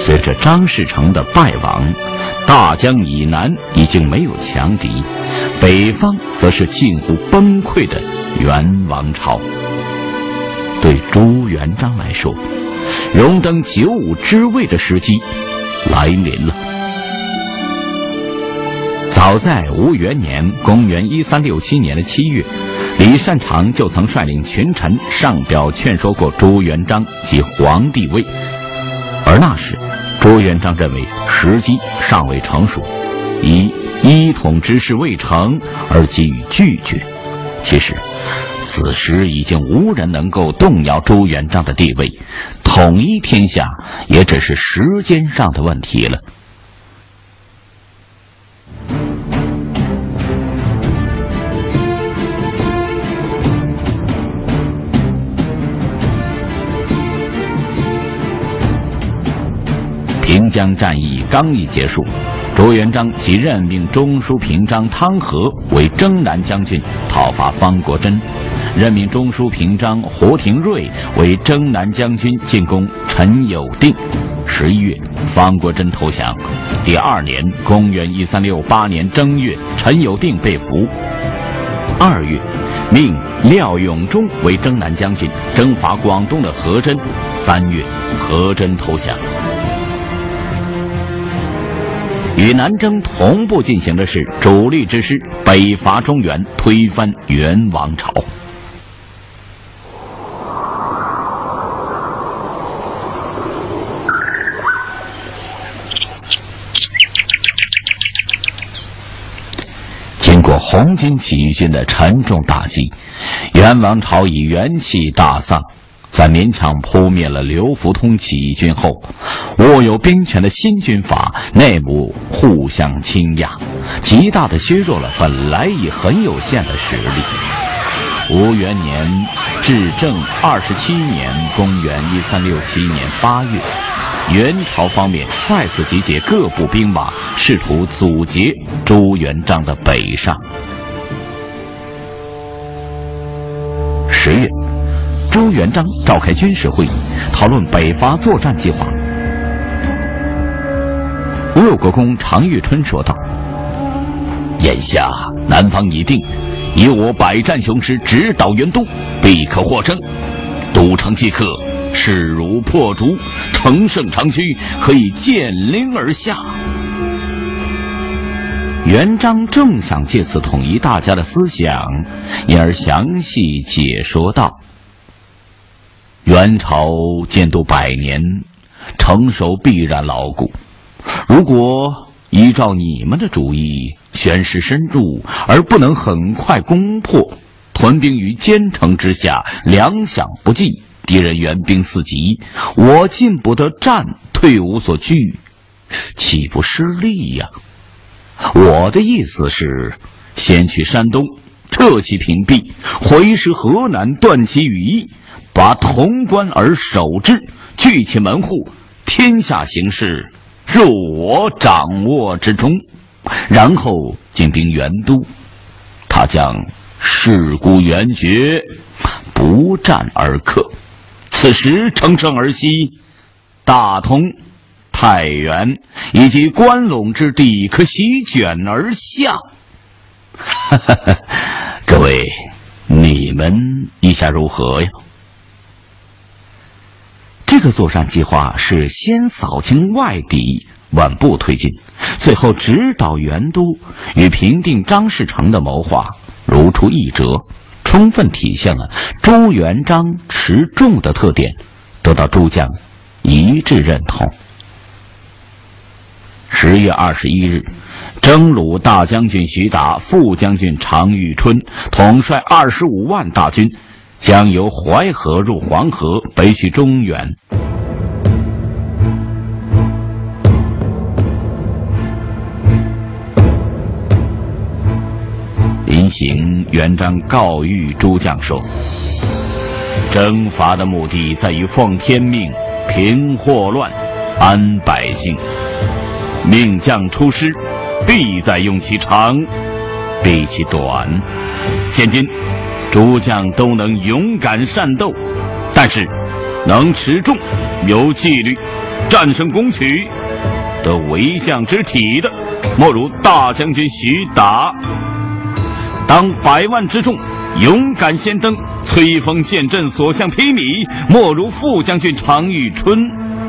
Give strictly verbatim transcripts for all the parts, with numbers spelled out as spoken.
随着张士诚的败亡，大江以南已经没有强敌，北方则是近乎崩溃的元王朝。对朱元璋来说，荣登九五之位的时机来临了。早在吴元年公元一三六七年的七月，李善长就曾率领群臣上表劝说过朱元璋即皇帝位，而那时朱元璋认为时机尚未成熟，以一统之势未成而给予拒绝。其实此时已经无人能够动摇朱元璋的地位，统一天下也只是时间上的问题了。平江战役刚一结束，朱元璋即任命中书平章汤和为征南将军，讨伐方国珍；任命中书平章胡廷瑞为征南将军，进攻陈友定。十一月，方国珍投降。第二年，公元一三六八年正月，陈友定被俘。二月，命廖永忠为征南将军，征伐广东的和珍。三月，和珍投降。与南征同步进行的是主力之师北伐中原，推翻元王朝。经过红巾起义军的沉重打击，元王朝以元气大丧。在勉强扑灭了刘福通起义军后，握有兵权的新军阀内部互相倾轧，极大地削弱了本来已很有限的实力。吴元年至正二十七年，公元一三六七年八月，元朝方面再次集结各部兵马，试图阻截朱元璋的北上。十月，朱元璋召开军事会议，讨论北伐作战计划。鄂国公常遇春说道：“眼下南方已定，以我百战雄师直捣元都，必可获胜。都城即克，势如破竹，乘胜长驱，可以见陵而下。”元璋正想借此统一大家的思想，因而详细解说道：“元朝建都百年，成熟必然牢固。如果依照你们的主意，宣师深入而不能很快攻破，屯兵于坚城之下，粮饷不济，敌人援兵四集，我进不得战，退无所据，岂不失利呀？我的意思是，先去山东，撤其屏蔽，回师河南，断其羽翼，把潼关而守之，据其门户，天下形势入我掌握之中，然后进兵元都，他将势孤援绝，不战而克。此时乘胜而西，大同、太原以及关陇之地可席卷而下。各位，你们意下如何呀？这个作战计划是先扫清外敌，稳步推进，最后直捣元都，与平定张士诚的谋划如出一辙，充分体现了朱元璋持重的特点，得到诸将一致认同。十月二十一日，征虏大将军徐达、副将军常遇春统帅二十五万大军，将由淮河入黄河，北取中原。临行，元璋告谕诸将说：“征伐的目的在于奉天命，平祸乱，安百姓。命将出师，必在用其长，避其短。现今诸将都能勇敢善斗，但是能持重，有纪律， 战胜攻取，得为将之体的，莫如大将军徐达。当百万之众勇敢先登，摧锋陷阵，所向披靡，莫如副将军常遇春。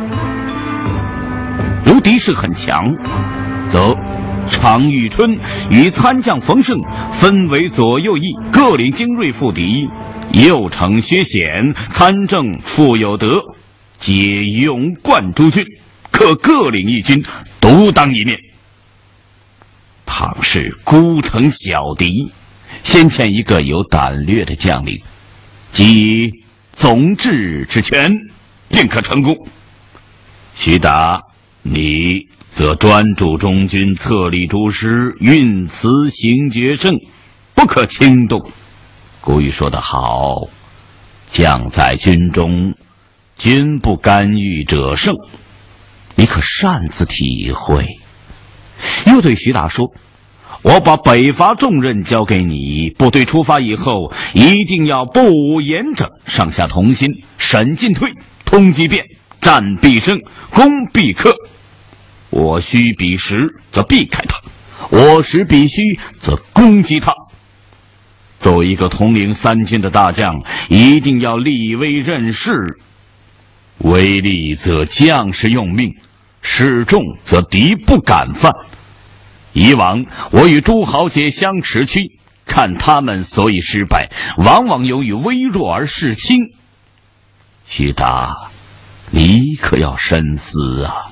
如敌势很强，则常遇春与参将冯胜分为左右翼，各领精锐赴敌。右丞薛显、参政傅有德皆勇冠诸军，可各领一军，独当一面。倘是孤城小敌，先遣一个有胆略的将领，即总制之权，便可成功。徐达，你则专注中军，策立诸师，运词行决胜，不可轻动。古语说得好，将在军中，君不干预者胜，你可擅自体会。又对徐达说，我把北伐重任交给你，部队出发以后，一定要步武严整，上下同心，审进退，通机变，战必胜，攻必克。我虚彼时，则避开他；我实彼虚，则攻击他。作为一个统领三军的大将，一定要立威任势。威力则将士用命，势众则敌不敢犯。以往我与诸豪杰相持驱，看他们所以失败，往往由于微弱而势轻。徐达，你可要深思啊！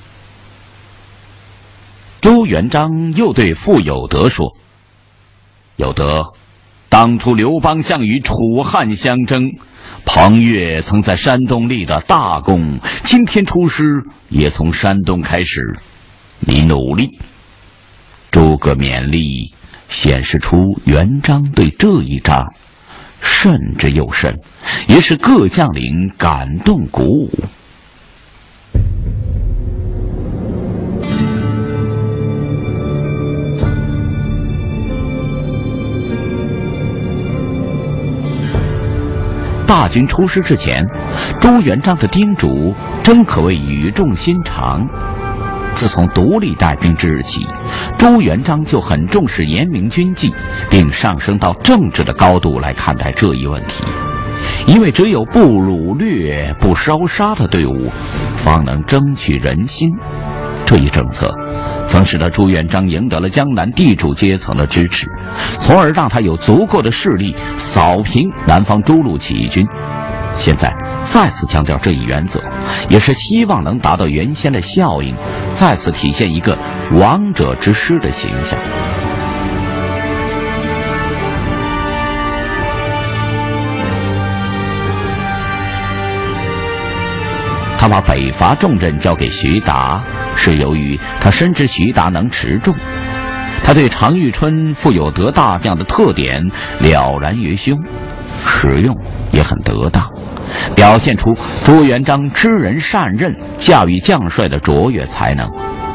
朱元璋又对傅有德说：“有德，当初刘邦项羽楚汉相争，彭越曾在山东立了大功，今天出师也从山东开始，你努力。”诸葛勉励，显示出元璋对这一仗慎之又慎，也使各将领感动鼓舞。大军出师之前，朱元璋的叮嘱真可谓语重心长。自从独立带兵之日起，朱元璋就很重视严明军纪，并上升到政治的高度来看待这一问题。因为只有不掳掠、不烧杀的队伍，方能争取人心。这一政策曾使得朱元璋赢得了江南地主阶层的支持，从而让他有足够的势力扫平南方诸路起义军。现在再次强调这一原则，也是希望能达到原先的效应，再次体现一个王者之师的形象。他把北伐重任交给徐达，是由于他深知徐达能持重。他对常遇春、傅有德大将的特点了然于胸，使用也很得当，表现出朱元璋知人善任、驾驭将帅的卓越才能。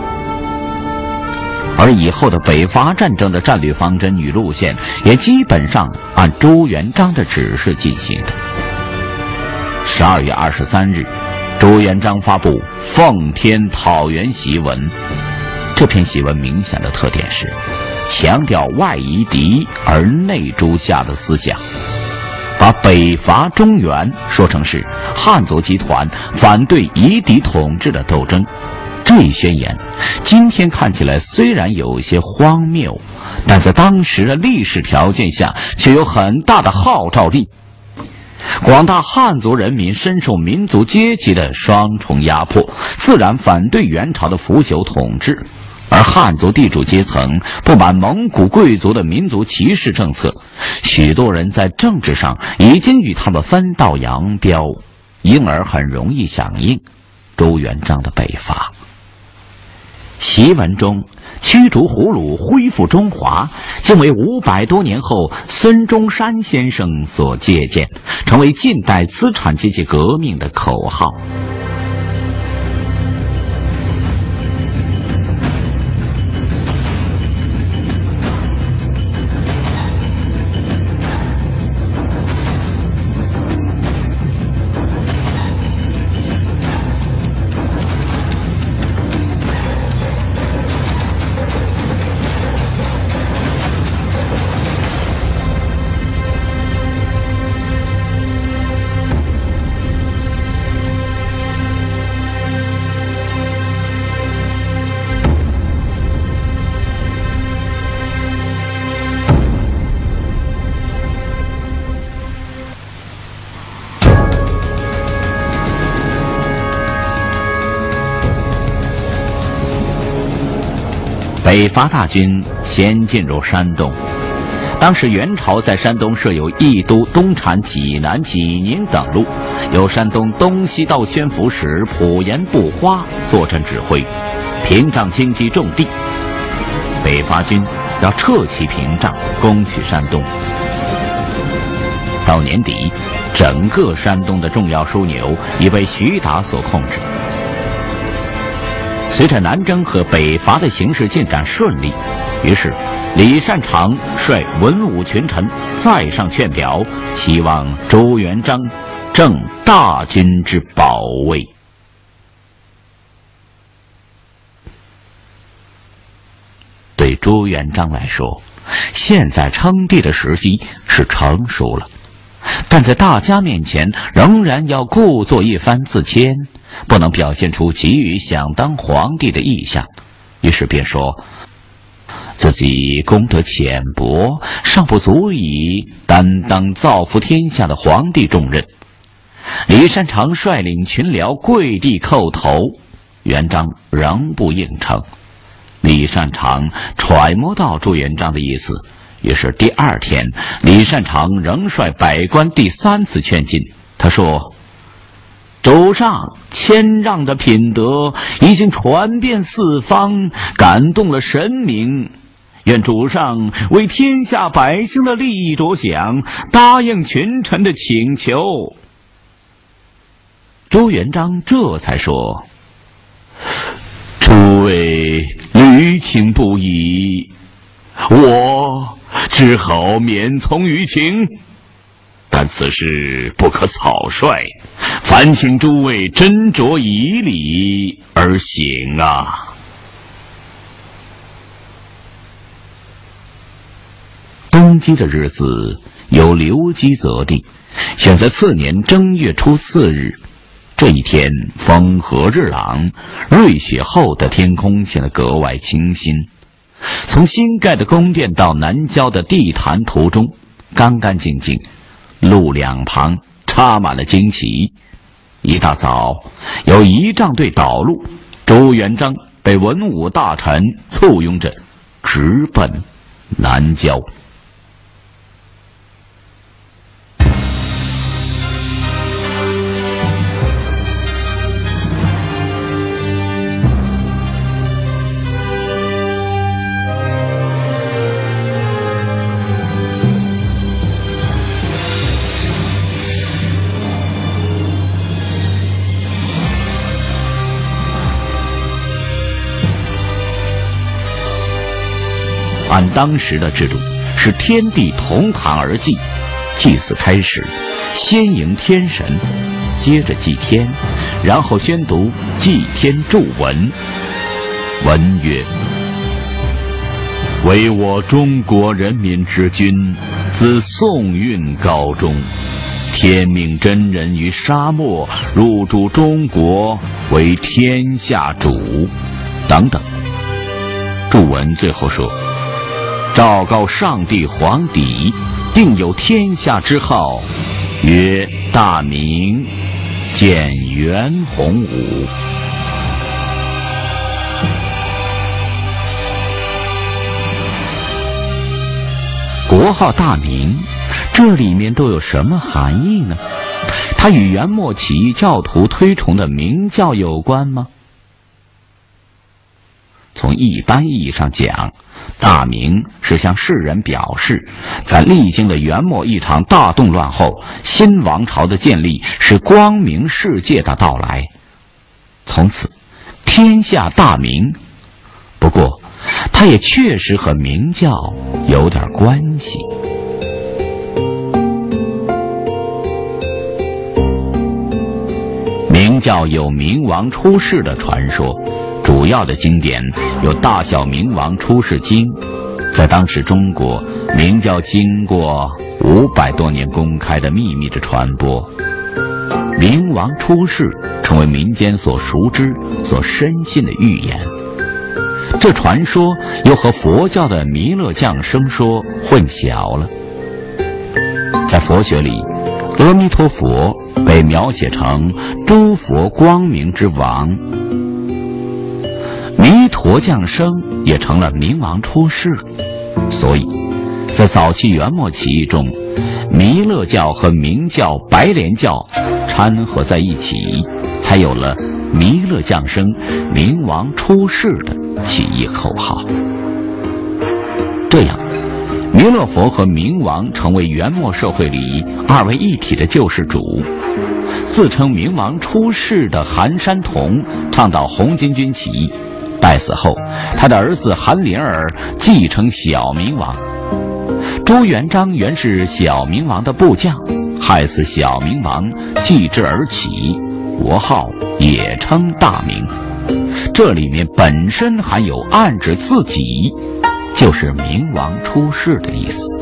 而以后的北伐战争的战略方针与路线，也基本上按朱元璋的指示进行的。十二月二十三日，朱元璋发布《奉天讨袁檄文》。这篇檄文明显的特点是强调外夷敌而内诛夏的思想，把北伐中原说成是汉族集团反对夷狄统治的斗争。这一宣言今天看起来虽然有些荒谬，但在当时的历史条件下却有很大的号召力。广大汉族人民深受民族阶级的双重压迫，自然反对元朝的腐朽统治，而汉族地主阶层不满蒙古贵族的民族歧视政策，许多人在政治上已经与他们分道扬镳，因而很容易响应朱元璋的北伐。檄文中驱逐胡虏，恢复中华，竟为五百多年后孙中山先生所借鉴，成为近代资产阶级革命的口号。 北伐大军先进入山东。当时元朝在山东设有义都、东产、济南、济宁等路，由山东东西道宣抚使普延布花坐镇指挥，屏障经济重地。北伐军要撤其屏障，攻取山东。到年底，整个山东的重要枢纽已被徐达所控制。随着南征和北伐的形势进展顺利，于是李善长率文武群臣再上劝表，希望朱元璋正大军之保卫。对朱元璋来说，现在称帝的时机是成熟了，但在大家面前仍然要故作一番自谦，不能表现出急于想当皇帝的意向。于是便说自己功德浅薄，尚不足以担当造福天下的皇帝重任。李善长率领群僚跪地叩头，元璋仍不应承。李善长揣摩到朱元璋的意思，于是第二天，李善长仍率百官第三次劝进。他说：主上谦让的品德已经传遍四方，感动了神明，愿主上为天下百姓的利益着想，答应群臣的请求。朱元璋这才说：诸位虑请不已，我只好免从于情，但此事不可草率，烦请诸位斟酌以礼而行啊。登基的日子由刘基择定，选在次年正月初四日。这一天风和日朗，瑞雪后的天空显得格外清新。从新盖的宫殿到南郊的地坛途中，干干净净，路两旁插满了旌旗。一大早，有仪仗队导路，朱元璋被文武大臣簇拥着直奔南郊。按当时的制度，是天地同堂而祭，祭祀开始，先迎天神，接着祭天，然后宣读祭天祝文。文曰：为我中国人民之君，自宋运高宗，天命真人于沙漠入主中国，为天下主，等等。祝文最后说：昭告上帝皇帝，定有天下之号，曰大明，建元洪武。国号大明，这里面都有什么含义呢？它与元末起义教徒推崇的明教有关吗？从一般意义上讲，大明是向世人表示，在历经了元末一场大动乱后，新王朝的建立是光明世界的到来，从此天下大明。不过它也确实和明教有点关系。明教有明王出世的传说，主要的经典有《大小明王出世经》。在当时中国，明教经过五百多年公开的秘密的传播，明王出世成为民间所熟知、所深信的预言。这传说又和佛教的弥勒降生说混淆了。在佛学里，阿弥陀佛被描写成诸佛光明之王，弥陀佛降生也成了明王出世。所以在早期元末起义中，弥勒教和明教白莲教掺合在一起，才有了弥勒降生明王出世的起义口号。这样，弥勒佛和明王成为元末社会里二为一体的救世主。自称明王出世的韩山童倡导红巾军起义，败死后，他的儿子韩林儿继承小明王。朱元璋原是小明王的部将，害死小明王，继之而起，国号也称大明。这里面本身含有暗指自己就是明王出世的意思。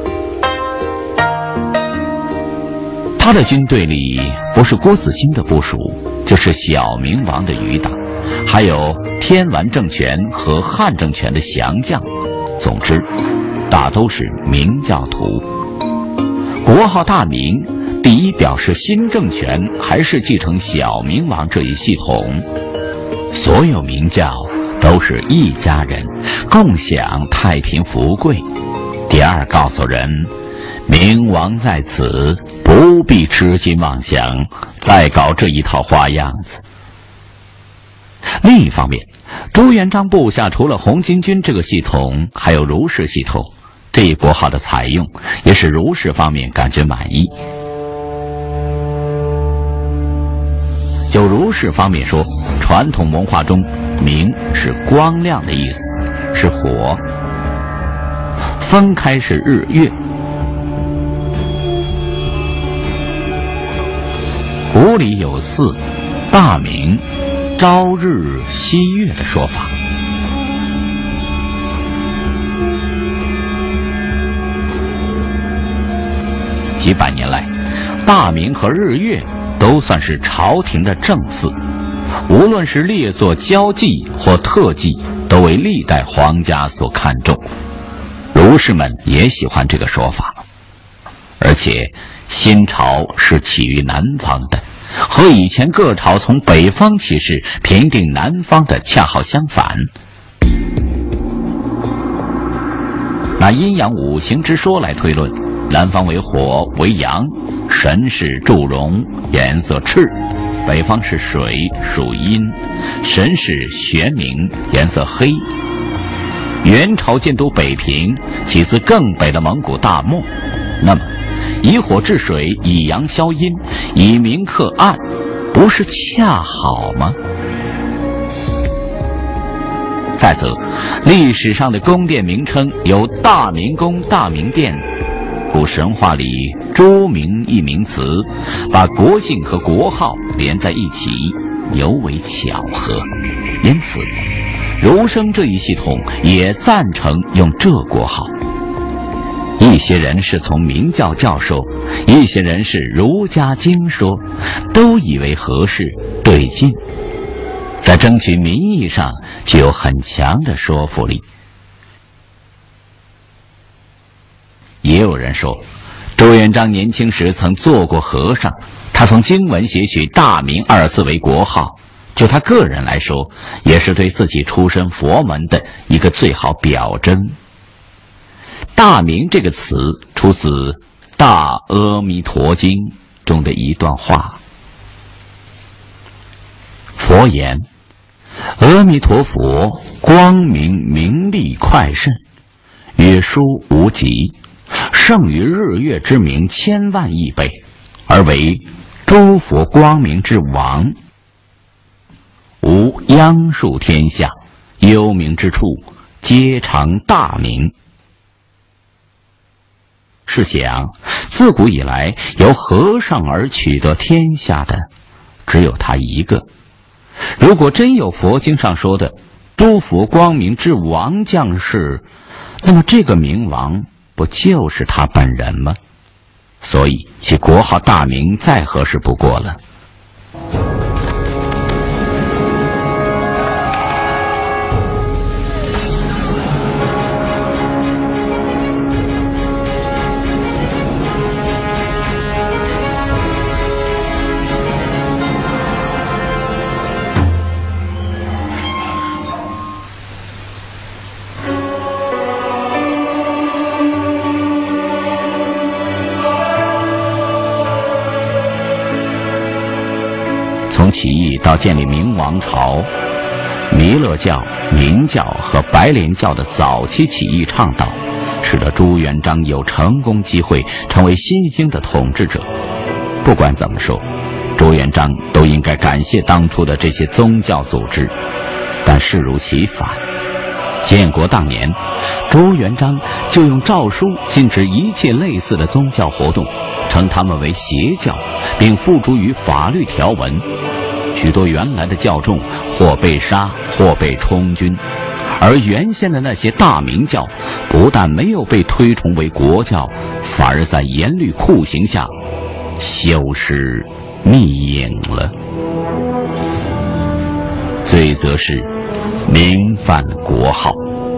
他的军队里不是郭子兴的部属，就是小明王的余党，还有天完政权和汉政权的降将，总之大都是明教徒。国号大明，第一表示新政权还是继承小明王这一系统，所有明教都是一家人，共享太平富贵。第二，告诉人明王在此，不必痴心妄想，再搞这一套花样子。另一方面，朱元璋部下除了红巾军这个系统，还有儒士系统，这一国号的采用也使儒士方面感觉满意。就儒士方面说，传统文化中明是光亮的意思，是火，分开是日月。古里有四大明朝日夕月的说法。几百年来，大明和日月都算是朝廷的正祀，无论是列作交祭或特祭，都为历代皇家所看重。儒士们也喜欢这个说法。而且新朝是起于南方的，和以前各朝从北方起事平定南方的恰好相反。拿阴阳五行之说来推论，南方为火为阳，神是祝融，颜色赤；北方是水，属阴，神是玄冥，颜色黑。元朝建都北平，起自更北的蒙古大漠，那么以火治水，以阳消阴，以明克暗，不是恰好吗？再则，历史上的宫殿名称有大明宫、大明殿，古神话里朱明一名词，把国姓和国号连在一起，尤为巧合。因此，儒生这一系统也赞成用这国号。一些人是从明教教授，一些人是儒家经说，都以为合适对劲，在争取民意上具有很强的说服力。也有人说，朱元璋年轻时曾做过和尚，他从经文写取大明二字为国号，就他个人来说，也是对自己出身佛门的一个最好表征。大明这个词出自《大阿弥陀经》中的一段话。佛言：阿弥陀佛，光明明利快甚，约殊无极，胜于日月之明千万亿倍，而为诸佛光明之王。吾央述天下，幽冥之处，皆常大明。试想，自古以来由和尚而取得天下的，只有他一个。如果真有佛经上说的诸佛光明之王将士，那么这个明王不就是他本人吗？所以其国号大明再合适不过了。 从起义到建立明王朝，弥勒教、明教和白莲教的早期起义倡导，使得朱元璋有成功机会成为新兴的统治者。不管怎么说，朱元璋都应该感谢当初的这些宗教组织，但事如其反。建国当年，朱元璋就用诏书禁止一切类似的宗教活动，称他们为邪教，并付诸于法律条文。许多原来的教众或被杀，或被充军，而原先的那些大明教不但没有被推崇为国教，反而在严律酷刑下消失灭影了。罪责是名犯国号。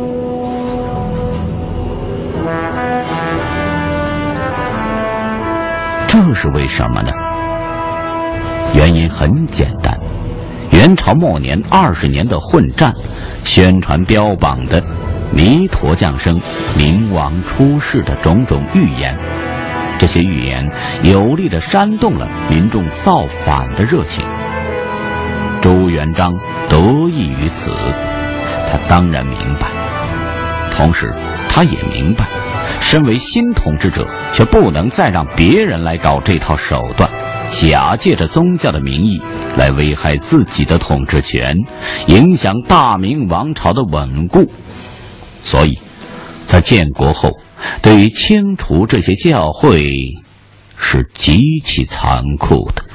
这是为什么呢？原因很简单，元朝末年二十年的混战，宣传标榜的弥陀降生、明王出世的种种预言，这些预言有力地煽动了民众造反的热情。朱元璋得益于此，他当然明白，同时他也明白，身为新统治者，却不能再让别人来搞这套手段，假借着宗教的名义来危害自己的统治权，影响大明王朝的稳固。所以在建国后，对于清除这些教会是极其残酷的。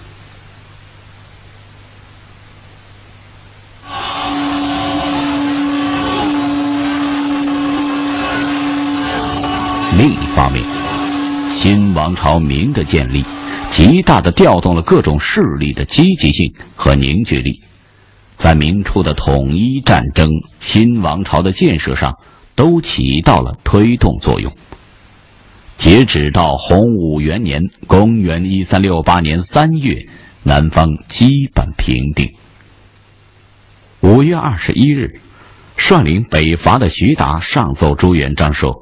另一方面，新王朝明的建立极大地调动了各种势力的积极性和凝聚力，在明初的统一战争、新王朝的建设上都起到了推动作用。截止到洪武元年公元一三六八年三月，南方基本平定。五月二十一日，率领北伐的徐达上奏朱元璋说，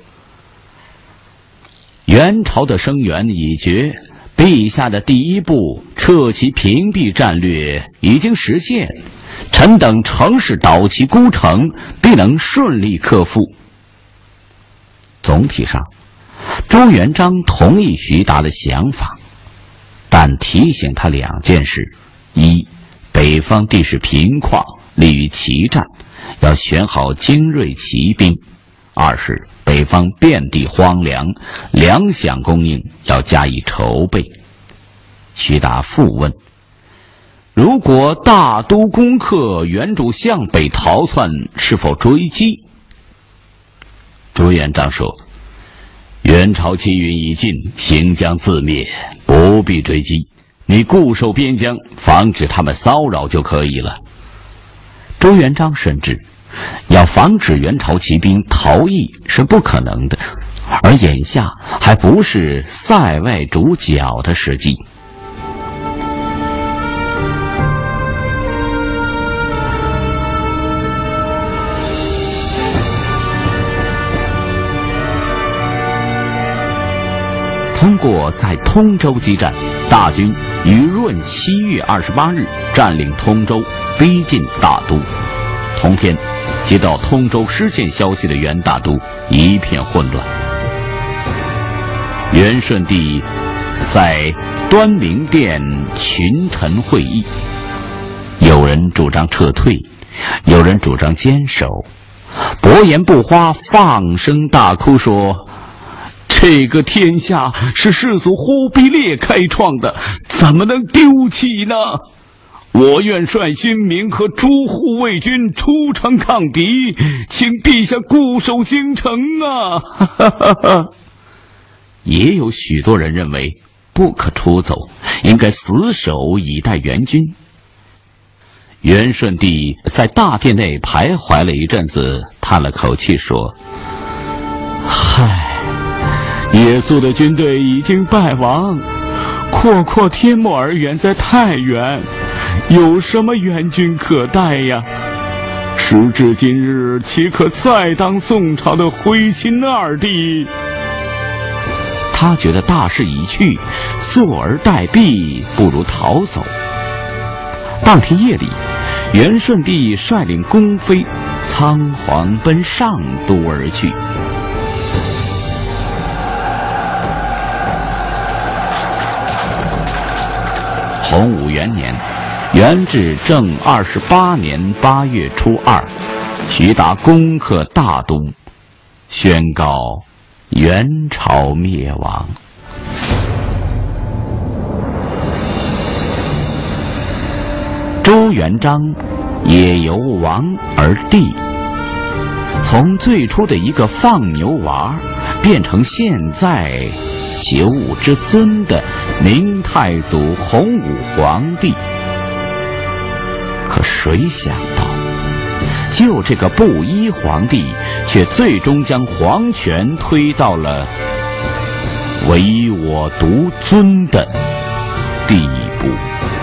元朝的生源已决，陛下的第一步撤其屏蔽战略已经实现，臣等乘势捣其孤城，必能顺利克复。总体上，朱元璋同意徐达的想法，但提醒他两件事：一，北方地势平旷，利于骑战，要选好精锐骑兵；二是北方遍地荒凉，粮饷供应要加以筹备。徐达复问，如果大都攻克，原主向北逃窜，是否追击？朱元璋说，元朝气运已尽，行将自灭，不必追击，你固守边疆，防止他们骚扰就可以了。朱元璋深知要防止元朝骑兵逃逸是不可能的，而眼下还不是塞外煮饺的时机。通过在通州激战，大军于闰七月二十八日占领通州，逼近大都。同天，接到通州失陷消息的元大都一片混乱。元顺帝在端明殿群臣会议，有人主张撤退，有人主张坚守。伯颜不花放声大哭说，这个天下是世祖忽必烈开创的，怎么能丢弃呢？我愿率军民和诸护卫军出城抗敌，请陛下固守京城啊！也有许多人认为不可出走，应该死守以待援军。元顺帝在大殿内徘徊了一阵子，叹了口气说，嗨，耶稣的军队已经败亡，阔阔天漠而远在太原，有什么援军可待呀？时至今日，岂可再当宋朝的徽钦二帝？他觉得大势已去，坐而待毙不如逃走。 当天夜里，元顺帝率领宫妃仓皇奔上都而去。洪武元年，元至正二十八年八月初二，徐达攻克大都，宣告元朝灭亡。朱元璋也由王而帝，从最初的一个放牛娃变成现在九五之尊的明太祖洪武皇帝。可谁想到，就这个布衣皇帝，却最终将皇权推到了唯我独尊的地步。